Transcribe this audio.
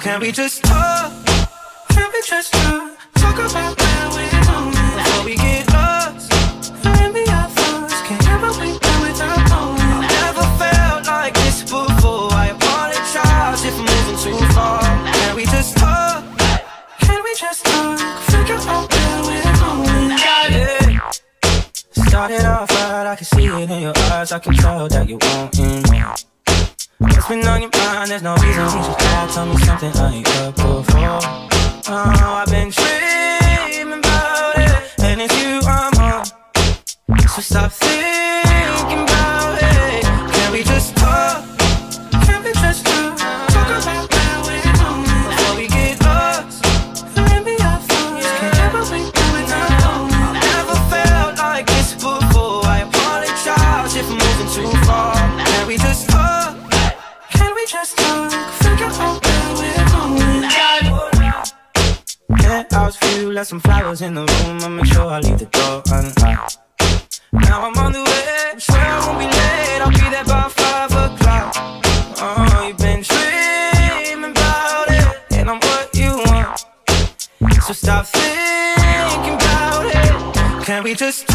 Can we just talk? Can we just talk about where we're going before we get lost? Maybe our thoughts can't ever be done without knowing. Never felt like this before. I apologize if I'm moving too far. Can we just talk? Can we just talk? Figure out where we're going. Yeah. Started off right, I can see it in your eyes. I can tell that you want more. What's been on your mind? There's no reason you should talk. Tell me something I ain't heard before. Oh, I've been dreaming about it, and it's you I'm on. So stop thinking about it. Can we just talk? Can we just talk? Talk about where we're going before we get lost. Maybe our thoughts can't ever be done without knowing. Never felt like this before. I apologize if I'm moving too far. Can we just talk? Just talk, figure out where we're going. Penthouse view, left some flowers in the room. I'll make sure I leave the door unlocked. Now I'm on the way, swear I won't be late. I'll be there by 5 o'clock. Oh, you've been dreaming about it, and I'm what you want. So stop thinking about it. Can we just talk?